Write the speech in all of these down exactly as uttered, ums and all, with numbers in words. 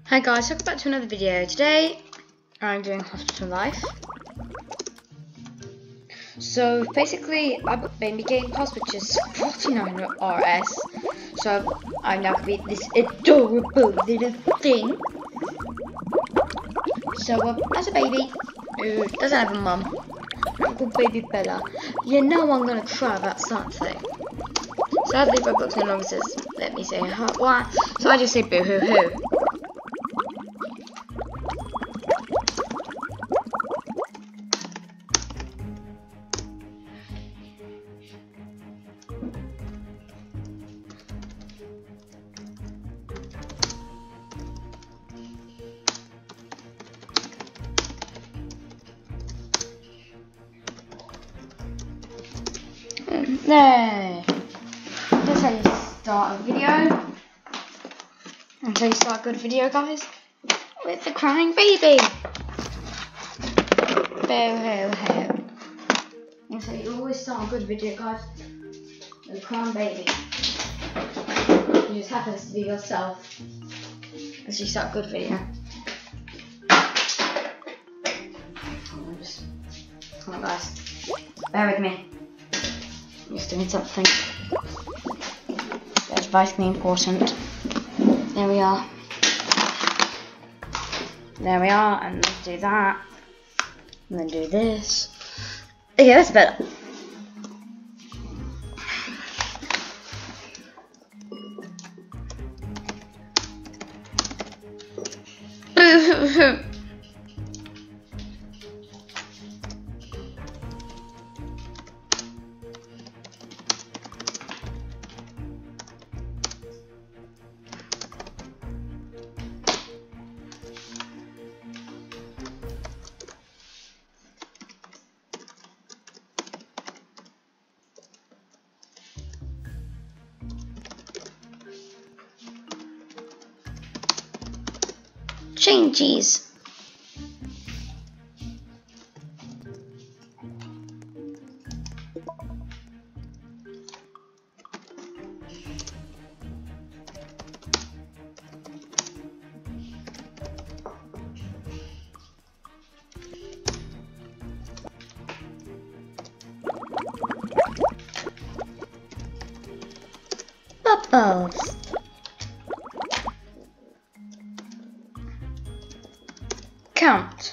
Hi guys, welcome back to another video. Today I'm doing Hospital Life. So basically I've been Game Pass, which is forty-nine R S. So I'm now gonna be this adorable little thing. So uh, as a baby who doesn't have a mum, I'm called Baby Bella. You know I'm gonna cry about something. Sadly Roblox no longer says let me say why, so I just say boo hoo hoo. There. That's how you start a video. That's how you start a good video, guys. With the crying baby. Boo hoo hoo. That's how you always start a good video, guys. With a crying baby. It just happens to be yourself as you start a good video. Come on, guys. Bear with me. I'm just doing something that's vitally important. There we are. There we are, and let's do that. And then do this. Okay, that's better. Changes. Bubbles. Count.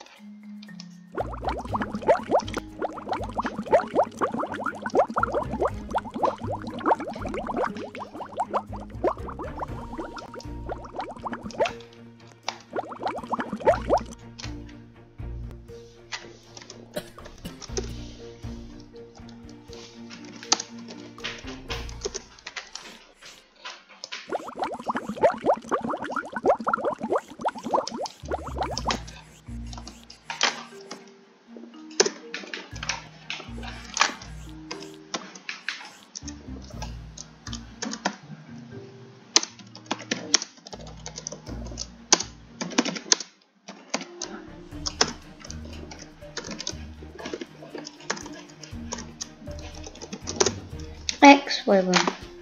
X wibble.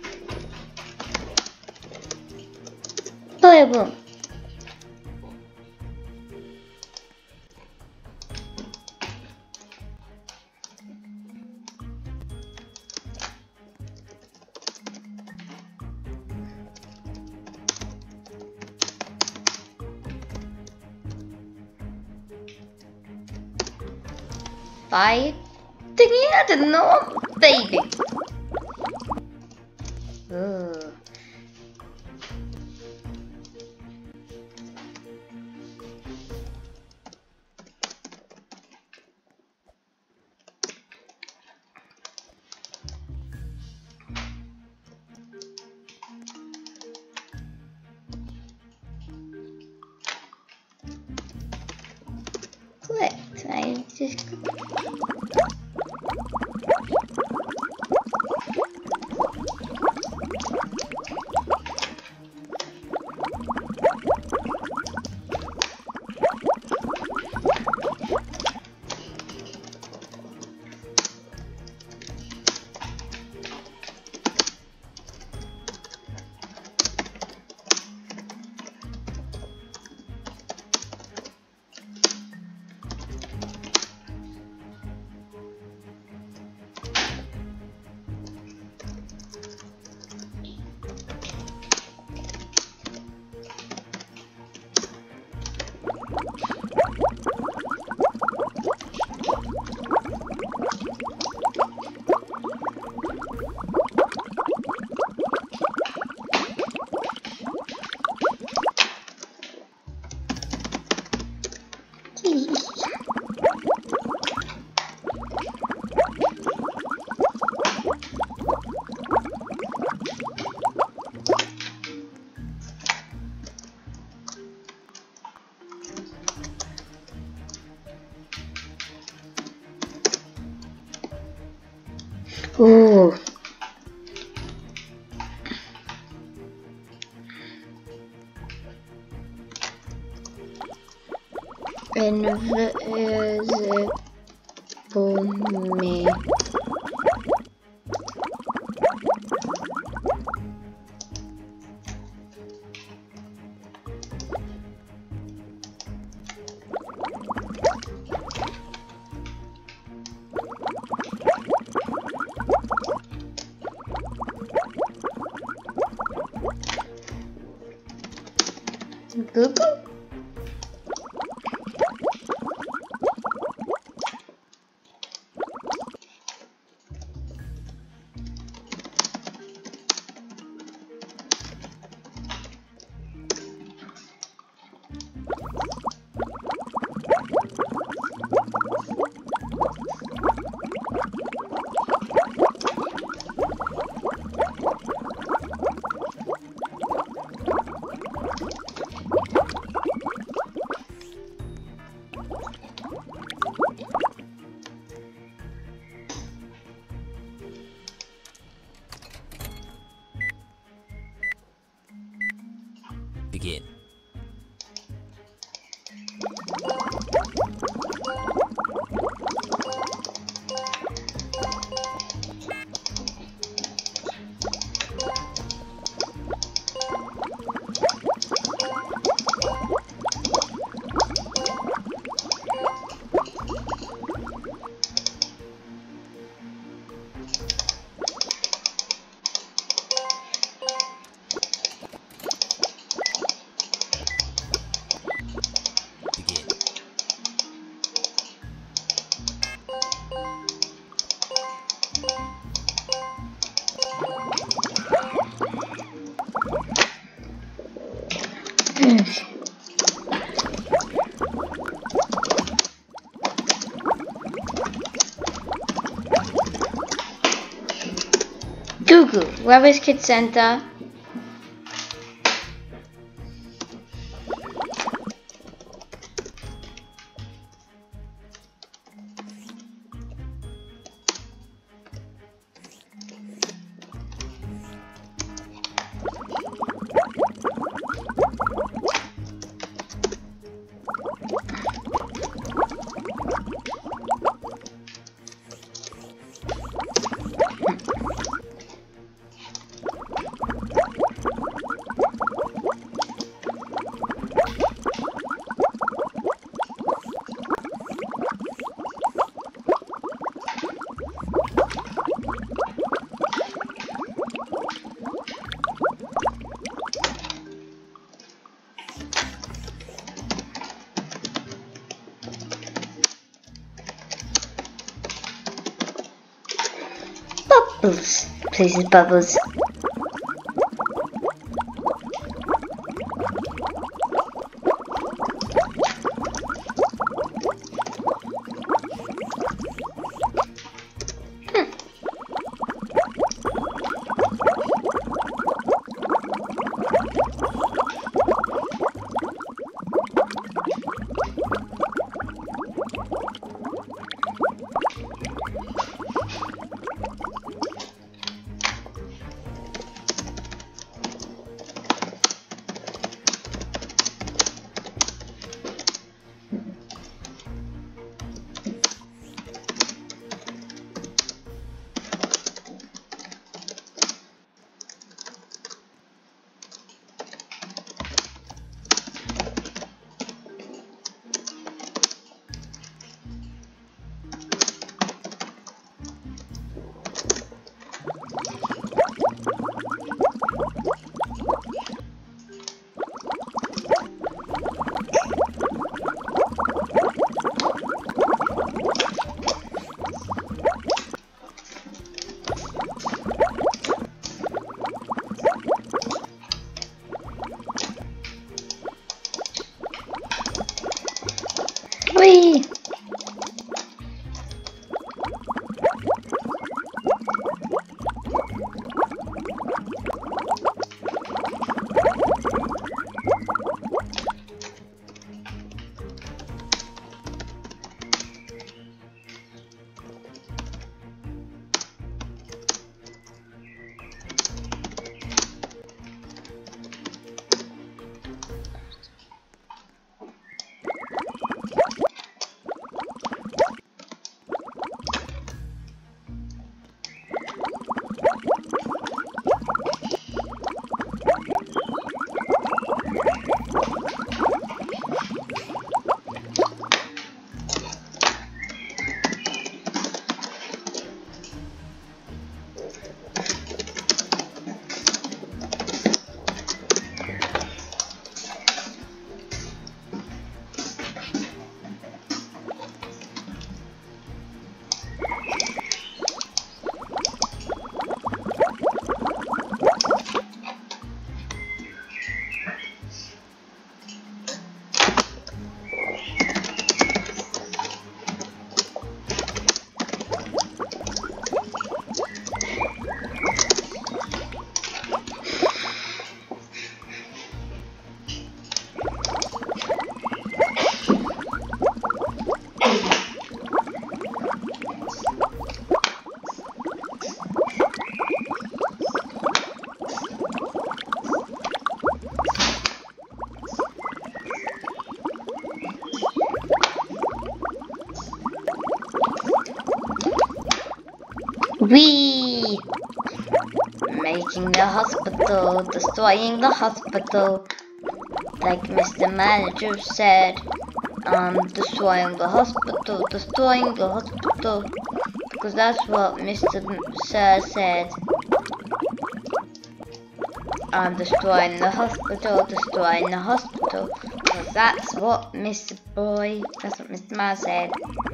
Wibble. Bye. Thinking I didn't know, baby. Ooh. Click. I just. Ooh. Invisible me. Google. Begin. Google, where is Kids Center? Bubbles, places Bubbles. We making the hospital, destroying the hospital, like Mister Manager said. Um, destroying the hospital, destroying the hospital, because that's what Mister Sir said. I'm destroying the hospital, destroying the hospital, because that's what Mister Boy, that's what Mister Man said.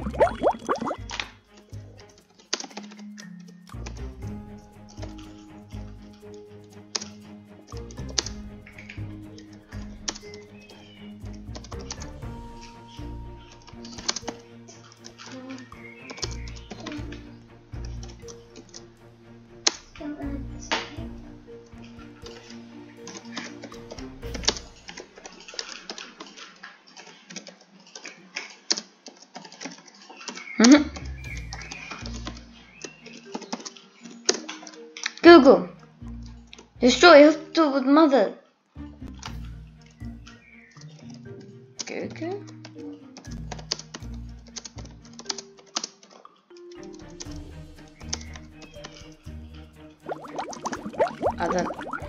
Google, destroy hospital with mother. Google. I don't.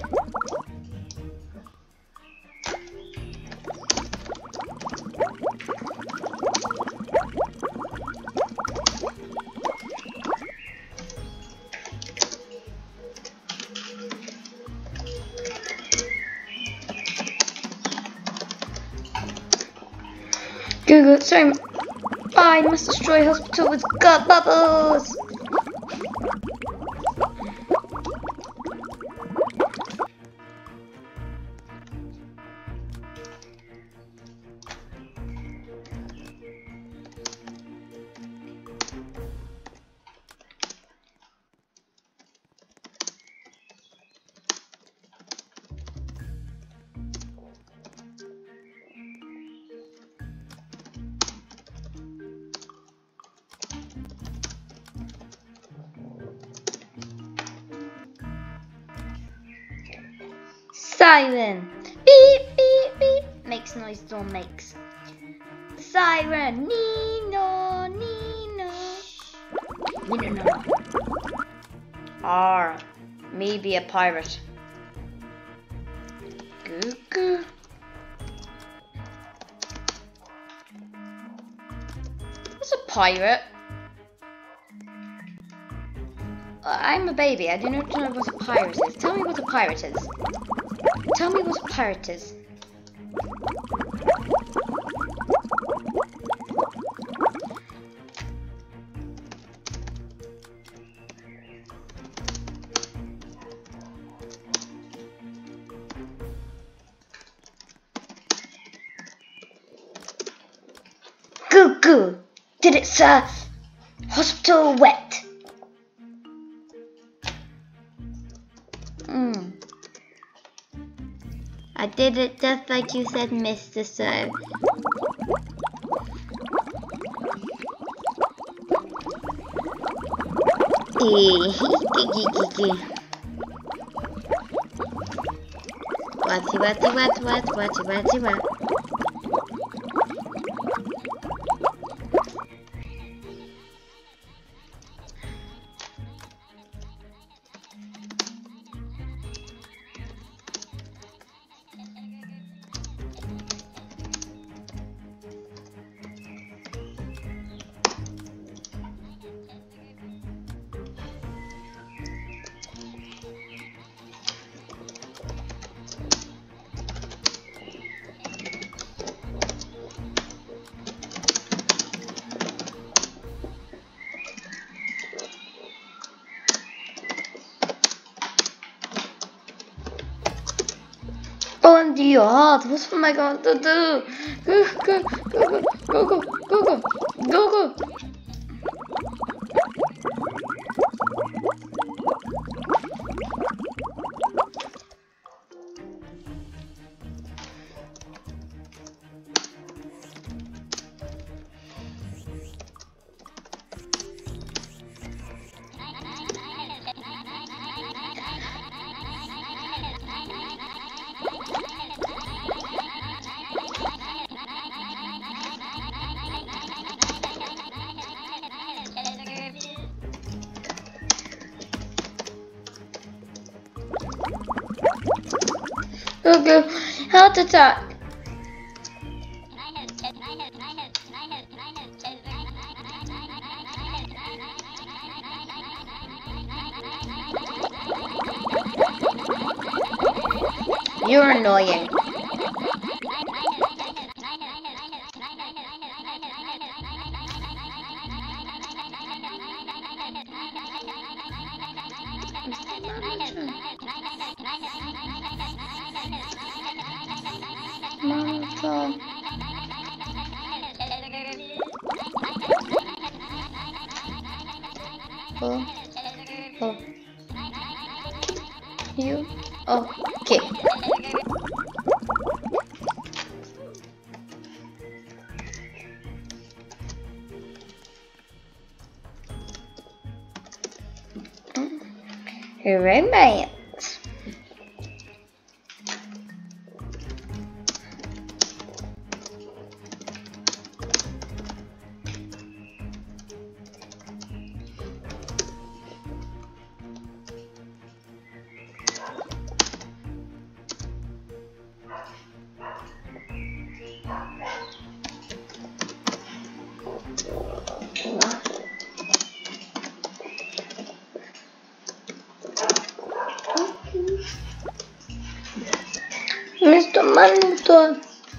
Google, sorry, I must destroy hospital with gut bubbles. Siren, beep beep beep, makes noise, door makes. Siren, Nino, Nino, Nino, no, no. R, me be a pirate. Goo-goo. What's a pirate? Uh, I'm a baby. I do not know what a pirate is. Tell me what a pirate is. Tell me what a pirate is. Goo goo. Did it, sir? Hospital wet. Mm. I did it just like you said, Mister Sir. Watty watty wat wat watty watty wat. On your heart, what am I going to do? Go, go, go, go, go, go, go, go, go. go, go. Heart attack. You're annoying. Martha. Oh, oh. You, okay. Romance. Mister Monitor.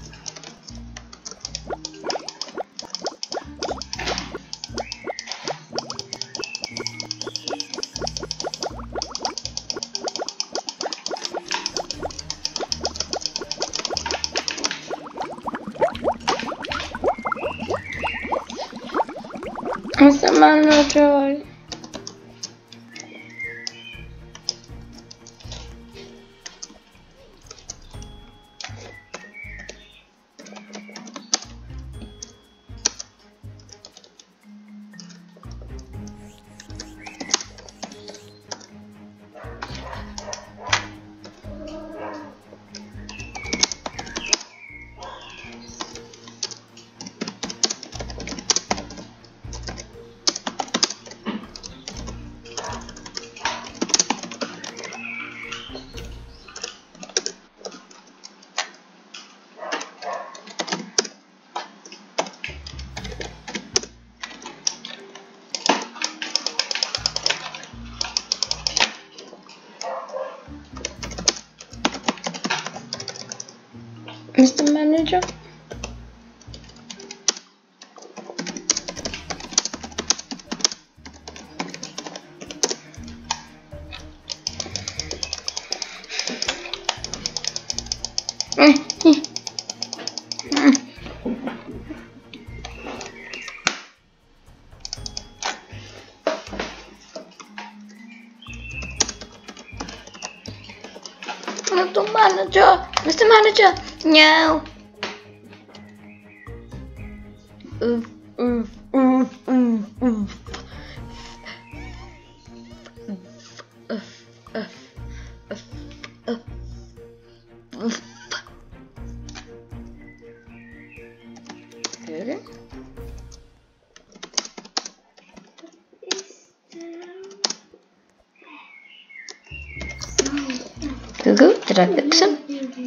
Mister Monitor. Mister Manager. Mister Manager, Mister Manager, no. Oof, oof, oof, oof, oof. Good. Google, did I fix him?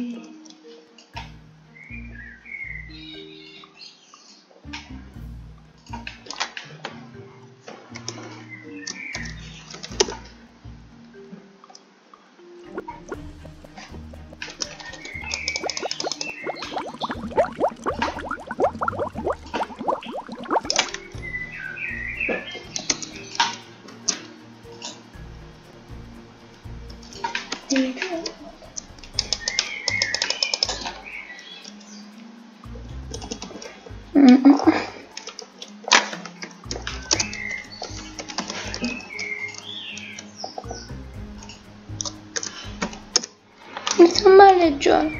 Mister Manager.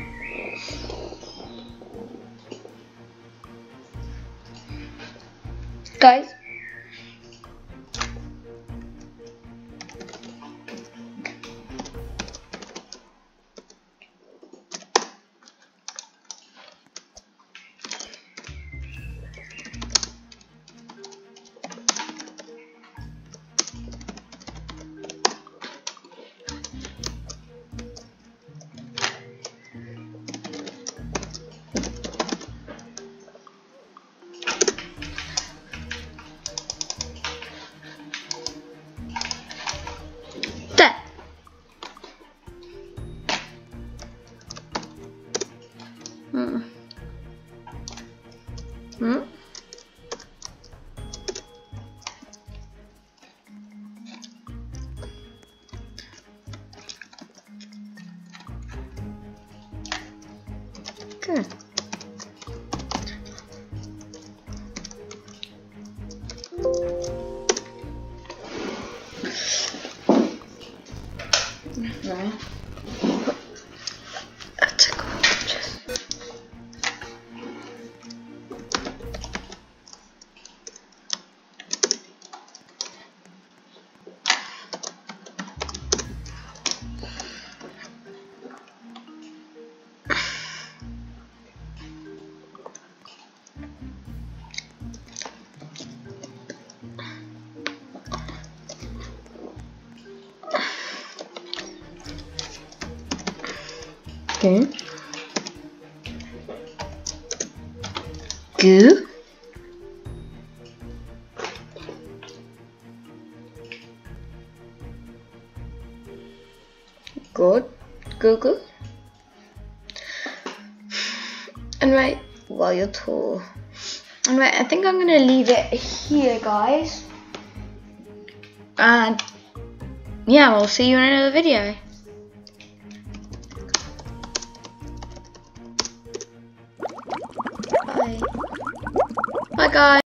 Guys. Hmm. Hmm? Good. No. That's gorgeous. Okay. Goo. Good. Goo goo. And right, well, you're tall. And right, I think I'm gonna leave it here, guys. And yeah, we'll see you in another video. Bye. Bye, guys.